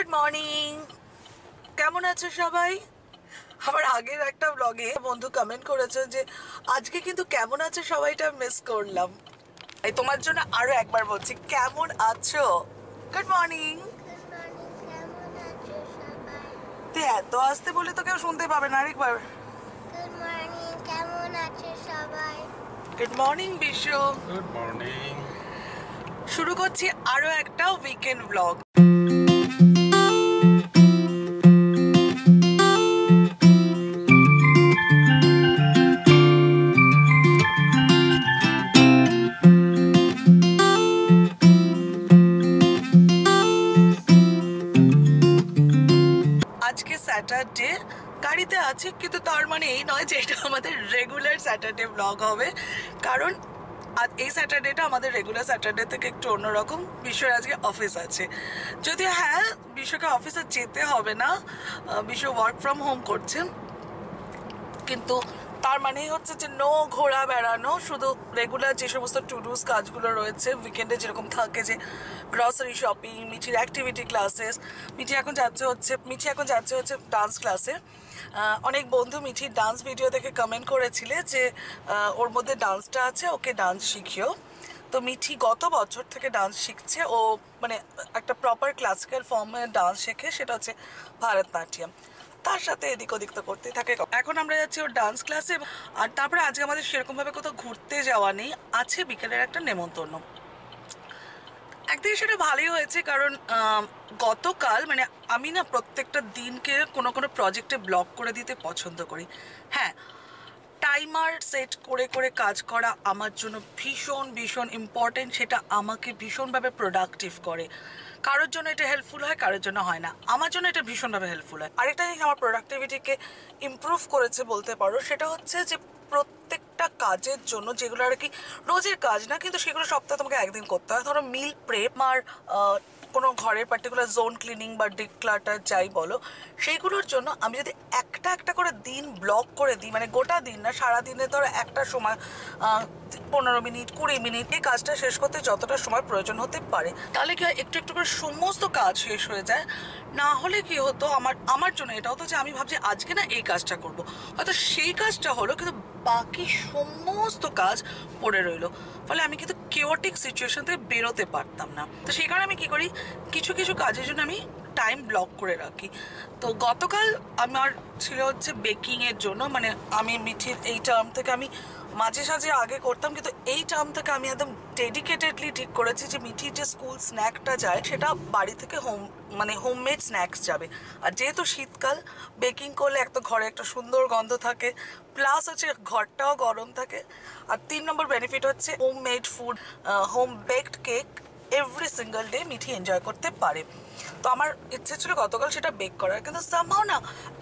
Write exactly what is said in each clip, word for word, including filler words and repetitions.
Good morning, কেমন আছো সবাই? আমার আগের একটা ব্লগে বন্ধু কমেন্ট করেছে যে আজকে কিন্তু কেমন আছো সবাইটা মিস করলাম। এই তোমার জন্য আরো একবার বলছি, কেমন আছো? Good morning. তুই এত আসতে বলে তো কেউ শুনতে পাবে না। আরেকবার গুড মর্নিং, কেমন আছো সবাই? গুড মর্নিং বিশ্ব। Good morning. শুরু করছি আরো একটা উইকেন্ড ব্লগ। আজকে স্যাটারডে, গাড়িতে আছি, কিন্তু তার মানে এই নয় যে এটা আমাদের রেগুলার স্যাটারডে ব্লগ হবে, কারণ আর এই স্যাটারডেটা আমাদের রেগুলার স্যাটারডে থেকে একটু অন্যরকম। বিশ্বর আজকে অফিস আছে, যদিও হ্যাঁ বিশ্বকে অফিসে যেতে হবে না, বিশ্ব ওয়ার্ক ফ্রম হোম করছে, কিন্তু তার মানেই হচ্ছে যে নো ঘোরা বেড়ানো, শুধু রেগুলার যে সমস্ত টুডুস কাজগুলো রয়েছে উইকেন্ডে যেরকম থাকে, যে গ্রসারি শপিং, মিঠির অ্যাক্টিভিটি ক্লাসেস। মিঠি এখন যাচ্ছে হচ্ছে মিঠি এখন যাচ্ছে হচ্ছে ডান্স ক্লাসে। অনেক বন্ধু মিঠির ডান্স ভিডিও দেখে কমেন্ট করেছিলে যে ওর মধ্যে ডান্সটা আছে, ওকে ডান্স শিখিও। তো মিঠি গত বছর থেকে ডান্স শিখছে, ও মানে একটা প্রপার ক্লাসিক্যাল ফর্মে ডান্স শেখে, সেটা হচ্ছে ভারতনাট্যম। তার সাথে এদিক ওদিক তো করতেই থাকে। এখন আমরা যাচ্ছি ওর ডান্স ক্লাসে, আর তারপরে আজকে আমাদের সেরকমভাবে কোথাও ঘুরতে যাওয়া নেই, আছে বিকেলের একটা নেমন্তন্ন। একদিকে সেটা ভালোই হয়েছে, কারণ গতকাল মানে আমি না প্রত্যেকটা দিনকে কোনো কোনো প্রজেক্টে ব্লক করে দিতে পছন্দ করি। হ্যাঁ, টাইমার সেট করে করে কাজ করা আমার জন্য ভীষণ ভীষণ ইম্পর্টেন্ট, সেটা আমাকে ভীষণভাবে প্রোডাক্টিভ করে। কারোর জন্য এটা হেল্পফুল হয়, কারোর জন্য হয় না, আমার জন্য এটা ভীষণভাবে হেল্পফুল হয়। আরেকটা জিনিস আমার প্রোডাক্টিভিটিকে ইমপ্রুভ করেছে বলতে পারো, সেটা হচ্ছে যে প্রত্যেকটা কাজের জন্য, যেগুলো আর কি রোজের কাজ না, কিন্তু সেগুলো সপ্তাহে তোমাকে একদিন করতে হয়, ধরো মিল প্রেপ আর কোনো ঘরের পার্টিকুলার জোন ক্লিনিং বা ডিক্লাটার যাই বলো, সেইগুলোর জন্য আমি যদি একটা একটা করে দিন ব্লক করে দিই, মানে গোটা দিন না, সারাদিনে ধরো একটা সময় পনেরো মিনিট কুড়ি মিনিট এই কাজটা শেষ করতে যতটা সময় প্রয়োজন হতে পারে, তাহলে কি হয় একটু একটু করে সমস্ত কাজ শেষ হয়ে যায়। না হলে কি হতো, আমার আমার জন্য এটা হতো যে আমি ভাবছি আজকে না এই কাজটা করব, হয়তো সেই কাজটা হলো, কিন্তু বাকি সমস্ত কাজ পড়ে রইলো, ফলে আমি কিন্তু কেওটিক সিচুয়েশন থেকে বেরোতে পারতাম না। তো সেই কারণে আমি কি করি, কিছু কিছু কাজের জন্য আমি টাইম ব্লক করে রাখি। তো গতকাল আমার ছিল হচ্ছে বেকিংয়ের জন্য, মানে আমি মিঠির এই টার্ম থেকে আমি মাঝে সাঝে আগে করতাম, কিন্তু এই টার্ম থেকে আমি একদম ডেডিকেটেডলি ঠিক করেছি যে মিঠির যে স্কুল স্ন্যাকটা যায় সেটা বাড়ি থেকে হোম মানে হোমমেড স্ন্যাক্স যাবে। আর যেহেতু শীতকাল, বেকিং করলে একটা ঘরে একটা সুন্দর গন্ধ থাকে, প্লাস হচ্ছে ঘরটাও গরম থাকে। আর তিন নম্বর বেনিফিট হচ্ছে homemade food, home baked cake every single day Mithi enjoy করতে পারে। তো আমার ইচ্ছে ছিল গতকাল সেটা বেক করার, কিন্তু সামহাও না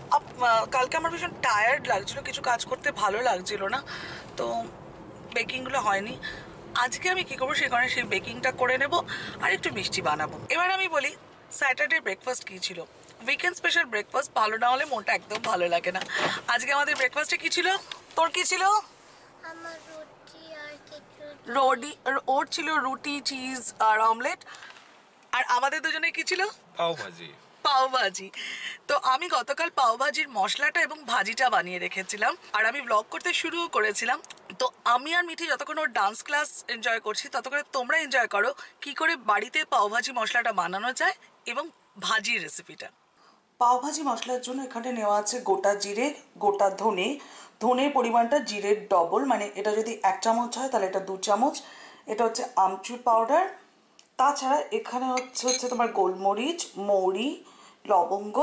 কালকে আমার ভীষণ টায়ার্ড লাগছিল, কিছু কাজ করতে ভালো লাগছিল না, তো বেকিংগুলো হয়নি। আজকে আমি কী করবো, সে কারণে সেই বেকিংটা করে নেব আর একটু মিষ্টি বানাবো। এবার আমি বলি স্যাটারডে ব্রেকফাস্ট কী ছিল। উইকেন্ড স্পেশাল ব্রেকফাস্ট ভালো না হলে মনটা একদম ভালো লাগে না। আজকে আমাদের ব্রেকফাস্টে কী ছিল? তোর কী ছিল? আমার রুটি আর কিছু রোডি ওর ছিল রুটি, চিজ আর অমলেট। আর আমাদের দুজনে কি ছিল? পাও ভাজি। পাও ভাজি। তো আমি গতকাল পাও ভাজির মশলাটা এবং ভাজিটা বানিয়ে রেখেছিলাম, আর আমি ব্লগ করতে শুরুও করেছিলাম। তো আমি আর মিঠি যতক্ষণ ওর ডান্স ক্লাস এনজয় করছি, ততক্ষণ তোমরা এনজয় করো কি করে বাড়িতে পাও ভাজি মশলাটা বানানো যায় এবং ভাজির রেসিপিটা। পাও ভাজি মশলার জন্য এখানে নেওয়া আছে গোটা জিরে, গোটা ধনে, ধনের পরিমাণটা জিরের ডবল, মানে এটা যদি এক চামচ হয় তাহলে এটা দু চামচ। এটা হচ্ছে আমচুর পাউডার। তাছাড়া এখানে হচ্ছে হচ্ছে তোমার গোলমরিচ, মৌরি, লবঙ্গ,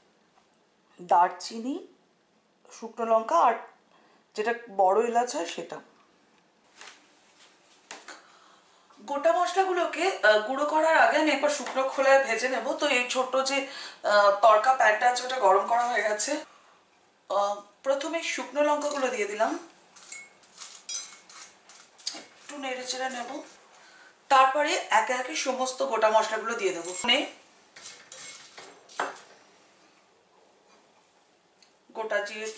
দারচিনি, শুকনো লঙ্কা আর যেটা বড় এলাচ হয় সেটা। গোটা মশলাগুলোকে গুঁড়ো করার আগে আমি একবার শুকনো খোলায় ভেজে নেব। তো এই ছোট্ট যে তড়কা প্যানটা আছে ওটা গরম করা হয়ে গেছে। প্রথমে শুকনো লঙ্কাগুলো দিয়ে দিলাম, একটু নেড়ে চেড়ে নেব, তারপরে একে একে সমস্ত গোটা মশলাগুলো দিয়ে দেবো। গোটা জিরে,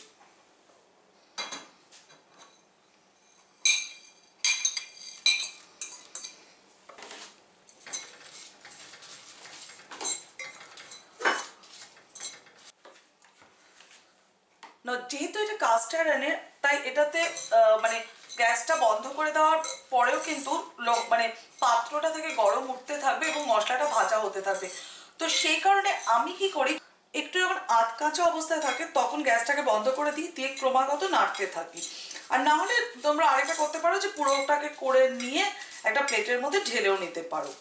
যেহেতু এটা কাস্ট আয়রনের তাই এটাতে মানে গ্যাসটা বন্ধ করে দেওয়ার পরেও কিন্তু মানে পাত্রটা থেকে গরম উঠতে থাকবে এবং মশলাটা ভাজা হতে থাকবে। তো সেই কারণে আমি কি করি, একটু যখন আধ কাঁচা অবস্থায় থাকে তখন গ্যাসটাকে বন্ধ করে দিই, দিয়ে ক্রমাগত নাড়তে থাকি। আর না হলে তোমরা আরেকটা করতে পারো যে পুরোটাকে করে নিয়ে একটা প্লেটের মধ্যে ঢেলেও নিতে পারো।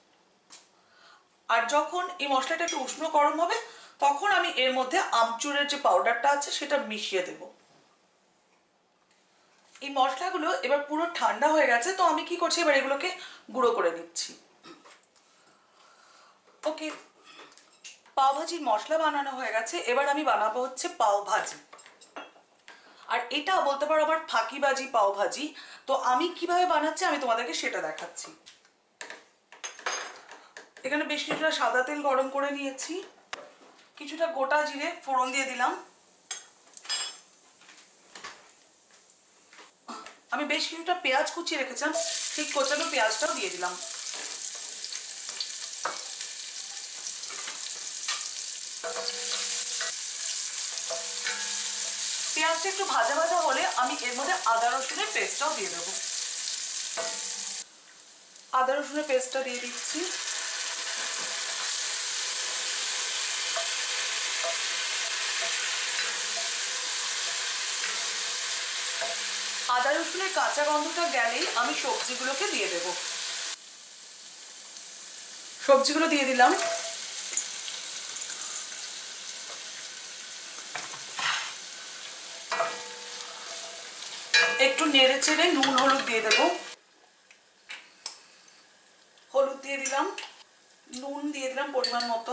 আর যখন এই মশলাটা একটু উষ্ণ গরম হবে তখন আমি এর মধ্যে আমচুরের যে পাউডারটা আছে সেটা মিশিয়ে দেব। এই মশলাগুলো এবার পুরো ঠান্ডা হয়ে গেছে, তো আমি কি করছি এবার এগুলোকে গুঁড়ো করে নিচ্ছি। ওকে, পাও ভাজির মশলা বানানো হয়ে গেছে, এবার আমি বানাবো হচ্ছে পাও ভাজি। আর এটা বলতে পারো আবার ফাঁকিবাজি পাও ভাজি। তো আমি কিভাবে বানাচ্ছি আমি তোমাদেরকে সেটা দেখাচ্ছি। এখানে বেশ কিছুটা সাদা তেল গরম করে নিয়েছি, কিছুটা গোটা জিরে ফোড়ন দিয়ে দিলাম। আমি বেশ কিছুটা পেঁয়াজ কুচিয়ে রেখেছিলাম, ঠিক কোচানো পেঁয়াজটাও দিয়ে দিলাম। পেঁয়াজটা একটু ভাজা ভাজা হলে আমি এর মধ্যে আদা রসুনের পেস্টটাও দিয়ে দেবো। আদা রসুনের পেস্টটা দিয়ে দিচ্ছি। আদা রসুনের কাঁচা গন্ধটা গেলেই আমি সবজিগুলোকে দিয়ে দেব। সবজিগুলো দিয়ে দিলাম। একটু নেড়ে চেড়ে নুন হলুদ দিয়ে দেব। হলুদ দিয়ে দিলাম, নুন দিয়ে দিলাম পরিমাণ মতো।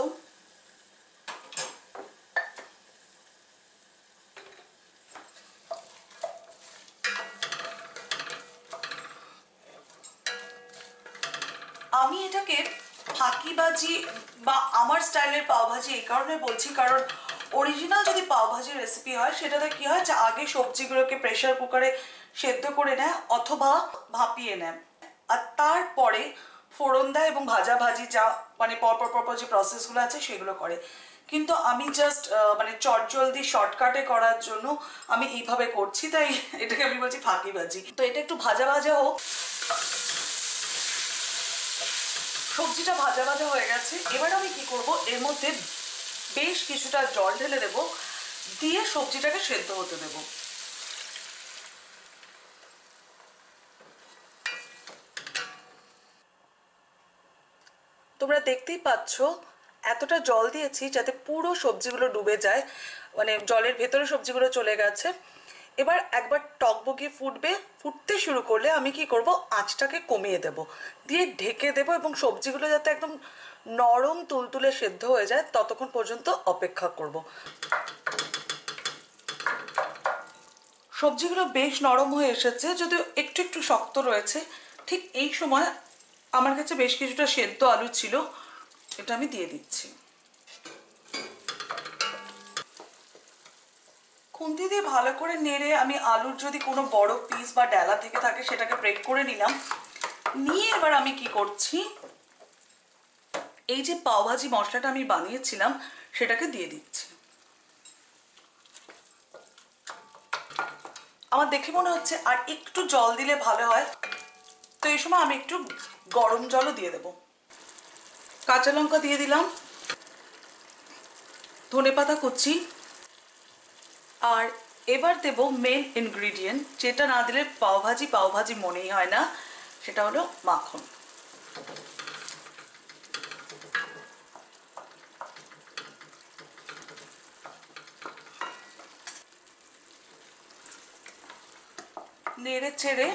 আমি এটাকে ফাঁকিবাজি বা আমার স্টাইলের পাওভাজি এই কারণে বলছি, কারণ অরিজিনাল যদি পাওভাজির রেসিপি হয় সেটাতে কি হয় যে আগে সবজিগুলোকে প্রেসার কুকারে সেদ্ধ করে নেয় অথবা ভাপিয়ে নেয়, আর তারপরে ফোড়ন দেয় এবং ভাজা ভাজি যা মানে পরপর পরপর যে প্রসেসগুলো আছে সেগুলো করে। কিন্তু আমি জাস্ট মানে চটজলদি শর্টকাটে করার জন্য আমি এইভাবে করছি, তাই এটাকে আমি বলছি ফাঁকিবাজি। তো এটা একটু ভাজা ভাজা হোক। সবজিটা ভাজা ভাজা হয়ে গেছে, এবার আমি কি করব এর মধ্যে বেশ কিছুটা জল ঢেলে দেব, দিয়ে সবজিটাকে সেদ্ধ হতে দেব। তোমরা দেখতেই পাচ্ছ এতটা জল দিয়েছি যাতে পুরো সবজিগুলো ডুবে যায়, মানে জলের ভেতরে সবজিগুলো চলে গেছে। এবার একবার টকবগিয়ে ফুটবে, ফুটতে শুরু করলে আমি কি করব আঁচটাকে কমিয়ে দেব, দিয়ে ঢেকে দেব এবং সবজিগুলো যাতে একদম নরম তুলতুলে সেদ্ধ হয়ে যায় ততক্ষণ পর্যন্ত অপেক্ষা করব। সবজিগুলো বেশ নরম হয়ে এসেছে, যদিও একটু একটু শক্ত রয়েছে। ঠিক এই সময় আমার কাছে বেশ কিছুটা সেদ্ধ আলু ছিল, এটা আমি দিয়ে দিচ্ছি। খুন্তি দিয়ে ভালো করে নেড়ে আমি আলুর যদি কোনো বড় পিস বা ডালা থেকে থাকে সেটাকে ব্রেক করে নিলাম। নিয়ে এবার আমি কি করছি, এই যে পাওভাজি মশলাটা আমি বানিয়েছিলাম সেটাকে দিয়ে দিচ্ছি। আমার দেখে মনে হচ্ছে আর একটু জল দিলে ভালো হয়, তো এই সময় আমি একটু গরম জলও দিয়ে দেব। কাঁচা লঙ্কা দিয়ে দিলাম, ধনেপাতা কুচি, আর এবার দেব মেন ইনগ্রিডিয়েন্ট, যেটা না দিলে পাওভাজি পাওভাজি মনেই হয় না, সেটা হলো মাখন। নেড়ে ছেড়ে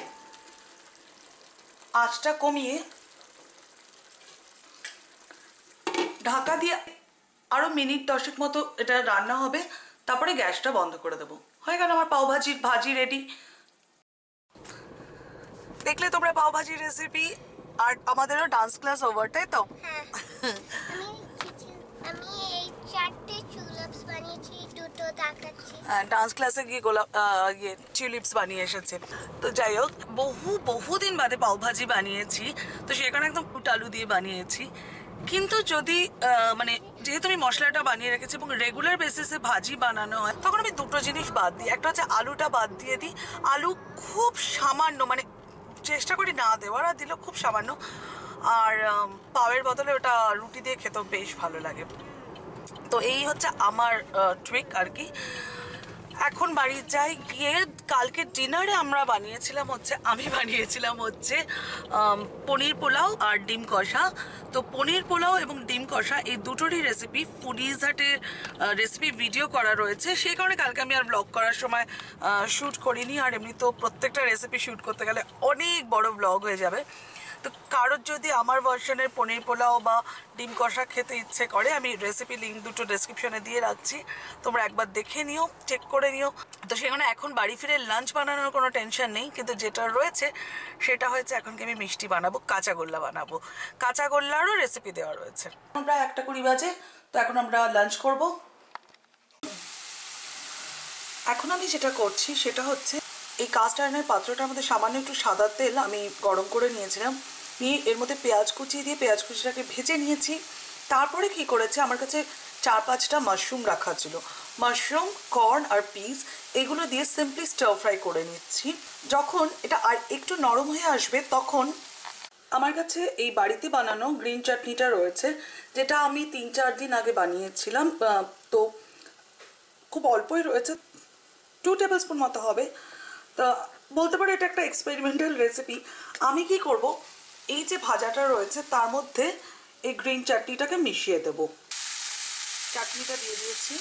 আঁচটা কমিয়ে ঢাকা দিয়ে আরো মিনিট দশেক মতো এটা রান্না হবে, তারপরে গ্যাসটা বন্ধ করে দেবো। হয়ে গেল আমার পাওভাজির ভাজি রেডি। দেখলে তোমরা পাওভাজির রেসিপি, আর আমাদেরও ডান্স ক্লাস ওভার, তাই তো? হ্যাঁ, আমি কিছু আমি এই চারটে চুলাপস বানিয়েছি, দুটো দেখাচ্ছি। ডান্স ক্লাসে গিয়ে গোলাপ ইয়ে টিউলিপস বানিয়ে এসেছে। তো যাই হোক, বহু বহুদিন বাদে পাওভাজি বানিয়েছি, তো সেখানে একদম ফুট আলু দিয়ে বানিয়েছি। কিন্তু যদি মানে যেহেতু আমি মশলাটা বানিয়ে রেখেছি এবং রেগুলার বেসিসে ভাজি বানানো হয়, তখন আমি দুটো জিনিস বাদ দিই। একটা হচ্ছে আলুটা বাদ দিয়ে দিই। আলু খুব সামান্য, মানে চেষ্টা করি না দেওয়ার, আর দিলেও খুব সামান্য। আর পাওয়ের বদলে ওটা রুটি দিয়ে খেতেও বেশ ভালো লাগে। তো এই হচ্ছে আমার ট্রিক আর কি। এখন বাড়ি যাই, গিয়ে কালকে ডিনারে আমরা বানিয়েছিলাম হচ্ছে আমি বানিয়েছিলাম হচ্ছে পনির পোলাও আর ডিম কষা। তো পনির পোলাও এবং ডিম কষা এই দুটোরই রেসিপি ফুডিজ হাটের রেসিপি ভিডিও করা রয়েছে, সেই কারণে কালকে আমি আর ব্লগ করার সময় শ্যুট করিনি। আর এমনি তো প্রত্যেকটা রেসিপি শ্যুট করতে গেলে অনেক বড় ব্লগ হয়ে যাবে। তো কারোর যদি আমার ভার্সনের পনির পোলাও বা ডিম কষা খেতে ইচ্ছে করে, আমি রেসিপি লিঙ্ক দুটো ডেসক্রিপশনে দিয়ে রাখছি, তোমরা একবার দেখে নিও, চেক করে নিও। তো সেখানে এখন বাড়ি ফিরে লাঞ্চ বানানোর কোনো টেনশন নেই, কিন্তু যেটা রয়েছে সেটা হয়েছে এখনকে আমি মিষ্টি বানাবো, কাঁচা গোল্লা বানাবো। কাঁচা গোল্লারও রেসিপি দেওয়া রয়েছে। আমরা একটা কুড়ি বাজে, তো এখন আমরা লাঞ্চ করব। এখন আমি যেটা করছি সেটা হচ্ছে এই কাস্ট আয়রনের পাত্রটার মধ্যে সামান্য একটু সাদা তেল আমি গরম করে নিয়েছিলাম, নিয়ে এর মধ্যে পেঁয়াজ কুচি দিয়ে পেঁয়াজ কুচিটাকে ভেজে নিয়েছি। তারপরে কি করেছে, আমার কাছে চার পাঁচটা মাশরুম রাখা ছিল, মাশরুম, কর্ন আর পিস এগুলো দিয়ে সিম্পলি স্টার ফ্রাই করে নিচ্ছি। যখন এটা আর একটু নরম হয়ে আসবে, তখন আমার কাছে এই বাড়িতে বানানো গ্রিন চাটনিটা রয়েছে, যেটা আমি তিন চার দিন আগে বানিয়েছিলাম। তো খুব অল্পই রয়েছে, টু টেবিল স্পুন মতো হবে। তা বলতে পারি এটা একটা এক্সপেরিমেন্টাল রেসিপি। আমি কি করব, এই যে ভাজাটা রয়েছে তার মধ্যে এই গ্রিন চাটনিটাকে মিশিয়ে দেব। চাটনিটা দিয়ে দিয়েছি,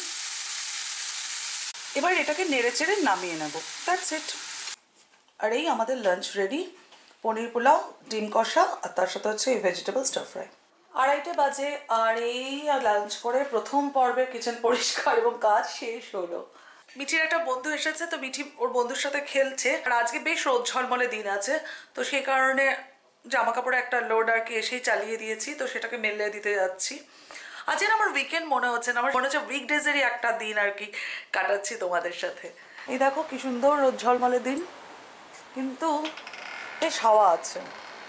এবার এটাকে নেড়ে চেড়ে নামিয়ে নেব। That's it. আর এই আমাদের লাঞ্চ রেডি, পনির পোলাও, ডিম কষা আর তার সাথে হচ্ছে এই ভেজিটেবল স্টার ফ্রাই। আড়াইটে বাজে, আর এই লাঞ্চ করে প্রথম পর্বের কিচেন পরিষ্কার এবং কাজ শেষ হলো। মিঠির একটা বন্ধু এসেছে, তো মিঠি ওর বন্ধুর সাথে খেলছে। আর আজকে বেশ রোদ ঝলমলে দিন আছে, তো সেই কারণে জামা কাপড়ে একটা লোড আর কি এসেই চালিয়ে দিয়েছি, তো সেটাকে মেলে দিতে যাচ্ছি। আজ না আমার উইকেন্ড মনে হচ্ছে না, আমার মনে হচ্ছে উইকডেজেরই একটা দিন আর কি কাটাচ্ছি তোমাদের সাথে। এই দেখো কি সুন্দর রোদ ঝলমলে দিন, কিন্তু বেশ হাওয়া আছে।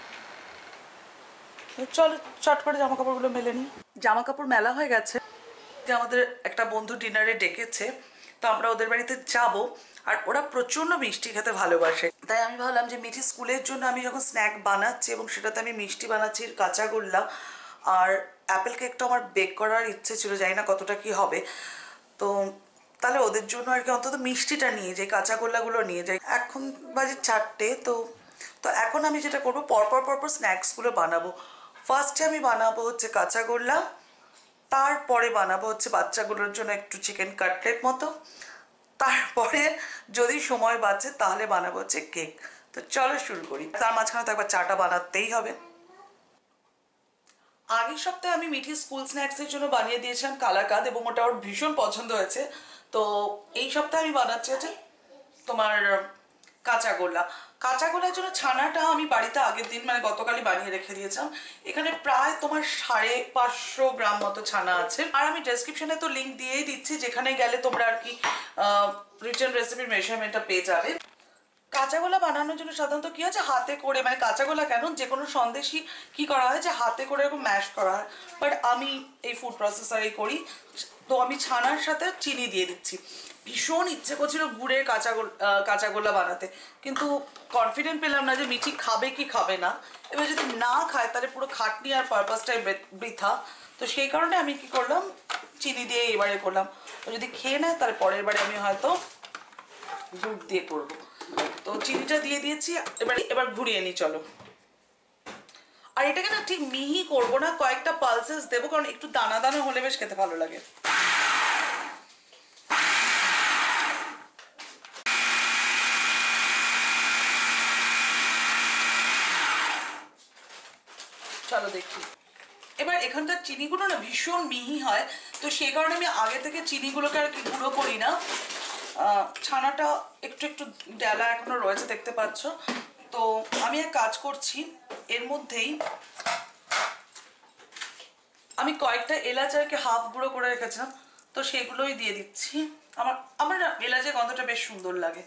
চলো চট করে জামা কাপড়গুলো মেলে নিই। জামা কাপড় মেলা হয়ে গেছে। আমাদের একটা বন্ধু ডিনারে ডেকেছে, তো আমরা ওদের বাড়িতে যাব। আর ওরা প্রচণ্ড মিষ্টি খেতে ভালোবাসে, তাই আমি ভাবলাম যে মিঠি স্কুলের জন্য আমি যখন স্ন্যাক বানাচ্ছি এবং সেটাতে আমি মিষ্টি বানাচ্ছি কাঁচা গোল্লা আর অ্যাপেল কেকটা আমার বেক করার ইচ্ছে ছিল, জানি না কতটা কি হবে। তো তাহলে ওদের জন্য আর কি অন্তত মিষ্টিটা নিয়ে যাই, কাঁচা গোল্লাগুলো নিয়ে যাই। এখন বাজে চারটে, তো তো এখন আমি যেটা করবো, পরপর পরপর স্ন্যাক্সগুলো বানাবো। ফার্স্টে আমি বানাবো হচ্ছে কাঁচা গোল্লা, তারপরে বানাবো হচ্ছে বাচ্চাগুলোর জন্য একটু চিকেন কাটলেট মতো, তারপরে যদি সময় বাঁচে তাহলে বানাবো হচ্ছে কেক। তো চলো শুরু করি। তার মাঝখানে তো একবার চাটা বানাতেই হবে। আগের সপ্তাহে আমি মিঠি স্কুল স্ন্যাক্সের জন্য বানিয়ে দিয়েছিলাম কালাকাঁদ, এবং ওটা ওর ভীষণ পছন্দ হয়েছে। তো এই সপ্তাহে আমি বানাচ্ছি হচ্ছে তোমার কাঁচা গোল্লা। কাঁচা গোল্লার জন্য ছানাটা আমি বাড়িতে আগের দিন মানে গতকালই বানিয়ে রেখে দিয়েছিলাম। এখানে প্রায় তোমার সাড়ে পাঁচশো গ্রাম মতো ছানা আছে। আর আমি ডেসক্রিপশনে তো লিঙ্ক দিয়েই দিচ্ছি, যেখানে গেলে তোমরা আর কি রিটার্ন রেসিপির মেজারমেন্টটা পেয়ে যাবে। কাঁচা গোলা বানানোর জন্য সাধারণত কি হচ্ছে, হাতে করে, মানে কাঁচা গোলা কেন, যে কোনো সন্দেশই কি করা হয় যে হাতে করে এরকম ম্যাশ করা হয়, বাট আমি এই ফুড প্রসেসারেই করি। তো আমি ছানার সাথে চিনি দিয়ে দিচ্ছি। ভীষণ ইচ্ছে করছিল গুড়ের কাঁচা গোল কাঁচা গোলা বানাতে, কিন্তু কনফিডেন্ট পেলাম না যে মিঠি খাবে কি খাবে না। এবার যদি না খায় তাহলে পুরো খাটনি আর পারপাসটাই বৃথা। তো সেই কারণে আমি কি করলাম, চিনি দিয়ে এবারে করলাম। যদি খেয়ে নেয় তাহলে পরের বারে আমি হয়তো দুধ দিয়ে করবো। তো চিনিটা দিয়ে দিয়েছি, এবার এবার ঘুরিয়ে নিই চলো। আর এটাকে না ঠিক মিহি করবো না, কয়েকটা পালসেস দেবো, কারণ একটু দানা দানা হলে বেশ খেতে ভালো লাগে। চলো দেখি। এবার এখানকার চিনিগুলো না ভীষণ মিহি হয়, তো সেই কারণে আমি আগে থেকে চিনিগুলোকে আর কি গুঁড়ো করি না। ছানাটা একটু একটু ডেলা এখনো রয়েছে দেখতে পাচ্ছ। তো আমি এক কাজ করছি, এর মধ্যেই আমি কয়েকটা এলাচ আর কি হাফ গুঁড়ো করে রেখেছিলাম, তো সেগুলোই দিয়ে দিচ্ছি। আমার আমার না এলাচের গন্ধটা বেশ সুন্দর লাগে।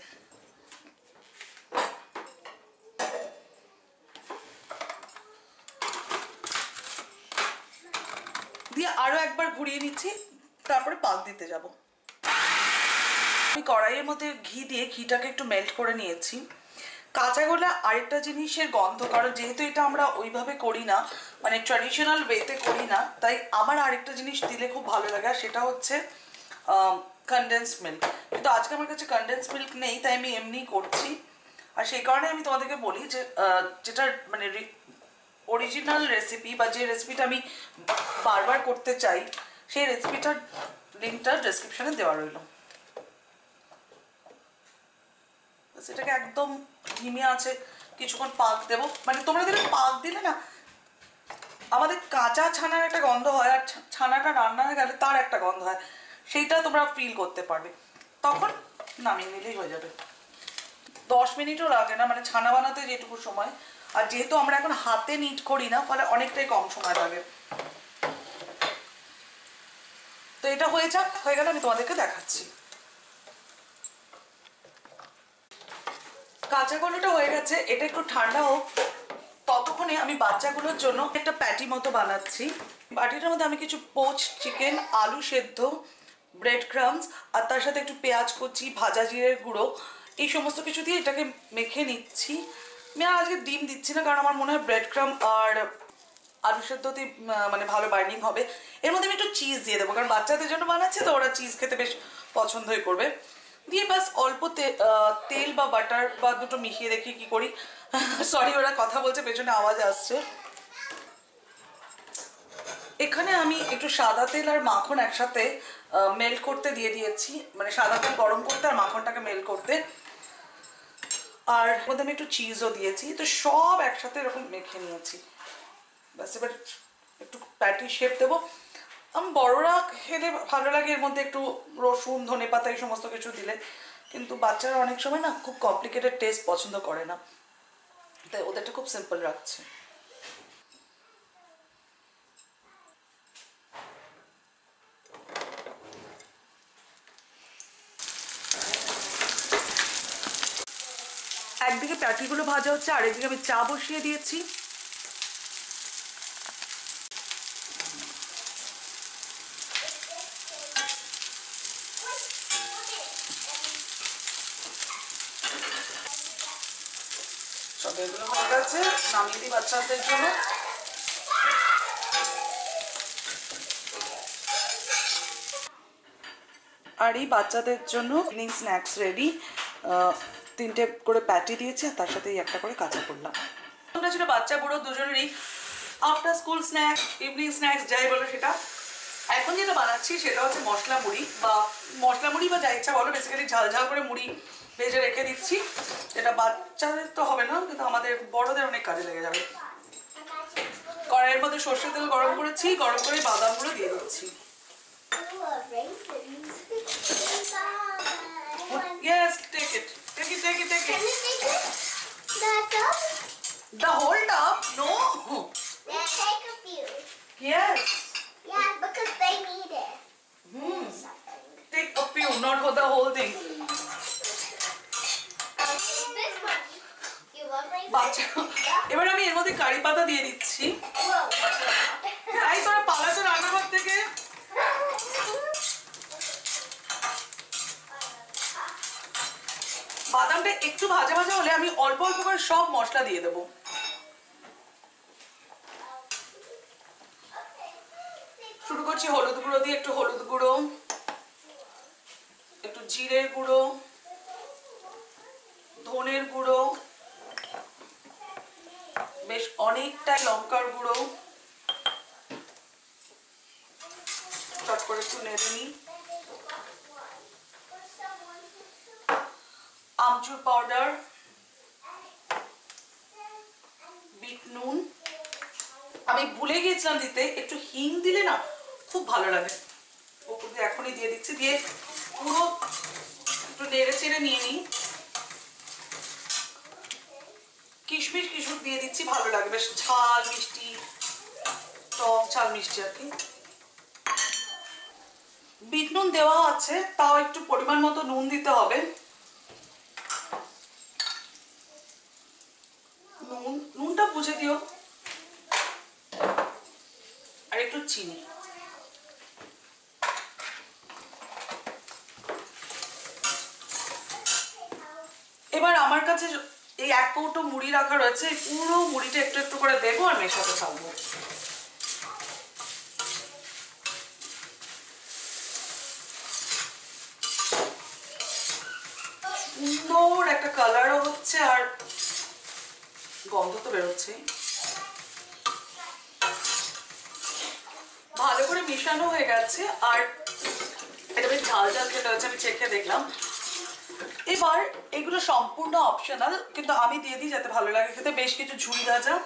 আরও একবার ঘুরিয়ে নিচ্ছি, তারপরে পাক দিতে যাব। আমি কড়াইয়ের মধ্যে ঘি দিয়ে ঘিটাকে একটু মেল্ট করে নিয়েছি। কাঁচা গোলা আরেকটা জিনিসের গন্ধ, কারণ যেহেতু এটা আমরা ওইভাবে করি না, মানে ট্র্যাডিশনাল ওয়েতে করি না, তাই আমার আরেকটা জিনিস দিলে খুব ভালো লাগে, আর সেটা হচ্ছে কনডেন্স মিল্ক। কিন্তু আজকে আমার কাছে কনডেন্স মিল্ক নেই, তাই আমি এমনিই করছি। আর সেই কারণে আমি তোমাদেরকে বলি যে যেটা মানে অরিজিনাল রেসিপি বা যে রেসিপিটা আমি বারবার করতে চাই, সেই রেসিপিটার লিঙ্কটা ডেসক্রিপশনে দেওয়া রইল। সেটাকে একদম ধিমে আছে কিছুক্ষণ পাক দেবো। মানে তোমরা দিলে পাক দিলে না, আমাদের কাঁচা ছানার একটা গন্ধ হয়, আর ছানাটা রান্না হয়ে গেলে তার একটা গন্ধ হয়, সেইটা তোমরা ফিল করতে পারবে। তখন নামিয়ে নিলেই হয়ে যাবে। দশ মিনিটও লাগে না, মানে ছানা বানাতে যেটুকু সময়, আর যেহেতু আমরা এখন হাতে নিট করি না, ফলে অনেকটাই কম সময় লাগে। তো এটা হয়ে যাক, হয়ে গেলে আমি তোমাদেরকে দেখাচ্ছি। কাঁচা গোলাটা হয়ে গেছে, এটা একটু ঠান্ডা হোক, ততক্ষণে আমি বাচ্চাগুলোর জন্য একটা প্যাটি মতো বানাচ্ছি। বাটিটার মধ্যে আমি কিছু পোচ চিকেন, আলু সেদ্ধ, ব্রেড ক্রামস, আর তার সাথে একটু পেঁয়াজ কুচি, ভাজা জিরের গুঁড়ো, এই সমস্ত কিছু দিয়ে এটাকে মেখে নিচ্ছি। আমি আজকে ডিম দিচ্ছি না, কারণ আমার মনে হয় ব্রেড ক্রাম আর আলু সেদ্ধতে মানে ভালো বাইন্ডিং হবে। এর মধ্যে আমি একটু চিজ দিয়ে দেবো, কারণ বাচ্চাদের জন্য বানাচ্ছে তো, ওরা চিজ খেতে বেশ পছন্দই করবে। দিয়ে ব্যাস অল্প তেল বা বাটার বা দুটো মিশিয়ে দেখি কি করি। সরি, ওরা কথা বলছে, পেছনে আওয়াজ আসছে। এখানে আমি একটু সাদা তেল আর মাখন একসাথে মেল্ট করতে দিয়ে দিয়েছি, মানে সাদা তেল গরম করতে আর মাখনটাকে মেল্ট করতে। আর মধ্যে আমি একটু চিজও দিয়েছি, তো সব একসাথে এরকম মেখে নিয়েছি। ব্যাস এবার একটু প্যাটি শেপ দেবো। আমি বড়রা খেলে ভালো লাগে এর মধ্যে একটু রসুন, ধনে পাতা এই সমস্ত কিছু দিলে, কিন্তু বাচ্চারা অনেক সময় না খুব কমপ্লিকেটেড টেস্ট পছন্দ করে না, তাই ওদেরটা খুব সিম্পল রাখছে। একদিকে প্যাটিগুলো ভাজা হচ্ছে, আরেকদিকে আমি চা বসিয়ে দিয়েছি। সব এগুলো হয়ে গেছে, নামিয়ে দিই বাচ্চাদের জন্য। আর এই বাচ্চাদের জন্য ইভিনিং স্ন্যাক্স রেডি। তিনটে করে প্যাটি দিয়েছি, আর তার সাথে একটা করে কাঁচা করলাম। আমরা ছিল বাচ্চা বুড়ো দুজনেরই after school snacks, evening snacks যাই বলো সেটা। এখন যেটা বানাচ্ছি সেটা হচ্ছে মশলা মুড়ি, বা মশলা মুড়ি বা যা ইচ্ছা বলো, বেসিক্যালি ঝাল ঝাল করে মুড়ি ভেজে রেখে দিচ্ছি। এটা বাচ্চাদের তো হবে না, কিন্তু আমাদের বড়দের অনেক কাজে লেগে যাবে। কড়াইয়ের মধ্যে সর্ষের তেল গরম করেছি, গরম করে বাদামগুলো দিয়ে দিচ্ছি। Yes, take it. Take it, take it, take Can it. you take it? The tub? The whole tub? No. Then take a few. Yes. Yeah, because they need it. Hmm. Something. Take a few, not for the whole thing. Um, this one. You love raisins? বাচ্চা এবার আমি এর মধ্যে কারি পাতা দিয়ে দিচ্ছি। Whoa. এই তোরা পালাতো রান্নাঘর থেকে। বাদামটা একটু ভাজা ভাজা হলে আমি অল্প অল্প করে সব মশলা দিয়ে দেবো। শুরু করছি হলুদ গুঁড়ো দিয়ে, একটু হলুদ গুঁড়ো, একটু জিরের গুঁড়ো, ধনের গুঁড়ো, বেশ অনেকটাই লঙ্কার গুঁড়ো, চট করে একটু নেড়ে নিই, আমচুর পাউডার, বিট নুন। আমি ভুলে গিয়েছিলাম দিতে, একটু হিং দিলে না খুব ভালো লাগে। ওপর দিয়ে এখনই দিয়ে দিচ্ছি, দিয়ে পুরো একটু নেড়ে চেড়ে নিয়ে নিই। কিশমিশ কিশমিশ দিয়ে দিচ্ছি, ভালো লাগে, বেশ ঝাল মিষ্টি, টক ঝাল মিষ্টি আর কি। বিট নুন দেওয়া আছে, তাও একটু পরিমাণ মতো নুন দিতে হবে। নুন নুনটা বুঝে দিও। আর একটু চিনি, কাছে এই এক কৌটো মুড়ি রাখা রয়েছে, এই পুরো মুড়িটা একটু একটু করে দেবো আর মেশাতে থাকবো। সুন্দর একটা কালারও হচ্ছে আর গন্ধ তো বেরোচ্ছে। ভালো করে মিশানো হয়ে গেছে আর এটা বেশ ঝাল ঝাল খেতে হচ্ছে, আমি চেখে দেখলাম। এবার এগুলো সম্পূর্ণ অপশনাল, কিন্তু আমি দিয়ে দিই যাতে ভালো লাগে খেতে। বেশ কিছু ঝুড়ি ভাজা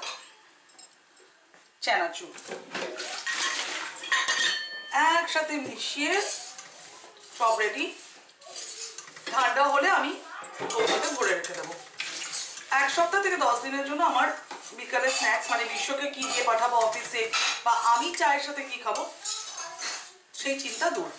চানাচুর একসাথে মিশিয়ে সব রেডি। ঠান্ডা হলে আমি ওটাতে ভরে রেখে দেবো। এক সপ্তাহ থেকে দশ দিনের জন্য আমার বিকালে স্ন্যাক্স, মানে বিশ্বকে কি দিয়ে পাঠাবো অফিসে বা আমি চায়ের সাথে কি খাবো সেই চিন্তা দূর।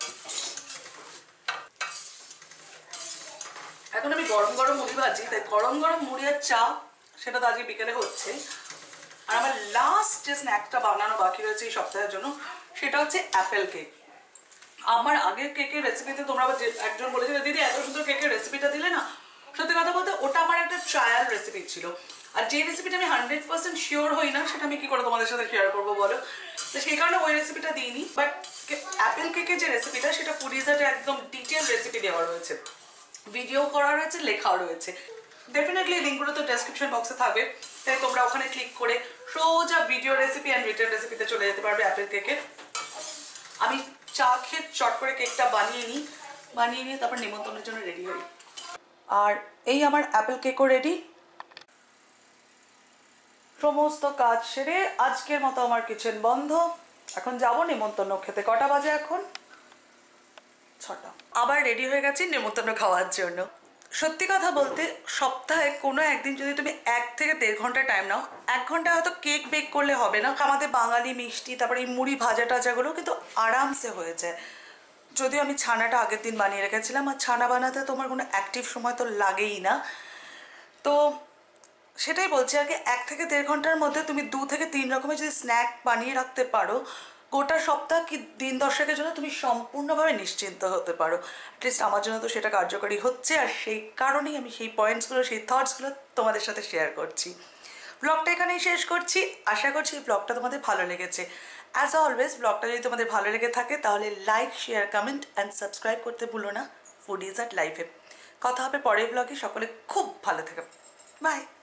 এখন আমি গরম গরম মুড়ি ভাজি, তাই গরম গরম মুড়ি আর চা সেটা তো আজকে বিকেলে হচ্ছে। আর আমার লাস্ট যে স্ন্যাকটা বানানো বাকি রয়েছে এই সপ্তাহের জন্য সেটা হচ্ছে অ্যাপেল কেক। আমার আগের কেকের রেসিপিতে তোমরা একজন বলেছিল দিদি এত সুন্দর কেকের রেসিপিটা দিলে না, সত্যি কথা বলতে ওটা আমার একটা ট্রায়াল রেসিপি ছিল। আর যে রেসিপিটা আমি হান্ড্রেড পার্সেন্ট শিওর হই না সেটা আমি কি করে তোমাদের সাথে শেয়ার করবো বলো। তো সেই কারণে ওই রেসিপিটা দিইনি। বাট অ্যাপেল কেকের যে রেসিপিটা সেটা ফুডিজে একদম ডিটেল রেসিপি দেওয়া রয়েছে, ভিডিও করা রয়েছে, লেখাও রয়েছে। ডেফিনেটলি লিঙ্কগুলো তো ডেসক্রিপশন বক্সে থাকবে, তাই তোমরা ওখানে ক্লিক করে সোজা ভিডিও রেসিপি অ্যান্ড রিটেল রেসিপিতে চলে যেতে পারবে অ্যাপেল কেকের। আমি চা খেয়ে চট করে কেকটা বানিয়ে নিই, বানিয়ে নিয়ে তারপর নিমন্ত্রণের জন্য রেডি হই। আর এই আমার অ্যাপেল কেকও রেডি। সমস্ত কাজ সেরে আজকের মতো আমার কিচেন বন্ধ। এখন যাবো নিমন্ত্রণ খেতে। কটা বাজে এখন? ছটা। আবার রেডি হয়ে গেছি নিমন্ত্রণ খাওয়ার জন্য। সত্যি কথা বলতে সপ্তাহে কোনো একদিন যদি তুমি এক থেকে দেড় ঘন্টা টাইম নাও, এক ঘন্টা হয়তো কেক বেক করলে হবে না। আমাদের বাঙালি মিষ্টি, তারপরে এই মুড়ি ভাজা টাজাগুলো কিন্তু আরামসে হয়ে যায়। যদিও আমি ছানাটা আগের দিন বানিয়ে রেখেছিলাম, আর ছানা বানাতে তোমার কোনো অ্যাক্টিভ সময় তো লাগেই না। তো সেটাই বলছি আর কি, এক থেকে দেড় ঘন্টার মধ্যে তুমি দু থেকে তিন রকমের যদি স্ন্যাক বানিয়ে রাখতে পারো, গোটা সপ্তাহ কি দিন দশেকের জন্য তুমি সম্পূর্ণভাবে নিশ্চিন্ত হতে পারো। অ্যাটলিস্ট আমার জন্য তো সেটা কার্যকরী হচ্ছে, আর সেই কারণেই আমি সেই পয়েন্টসগুলো, সেই থটসগুলো তোমাদের সাথে শেয়ার করছি। ব্লগটা এখানেই শেষ করছি। আশা করছি এই ব্লগটা তোমাদের ভালো লেগেছে। অ্যাজ অলওয়েজ ব্লগটা যদি তোমাদের ভালো লেগে থাকে তাহলে like, share, comment and subscribe করতে ভুলো না ফুডিজ অ্যাট লাইফে। কথা হবে পরের ব্লগে। সকলে খুব ভালো থেকো। বাই।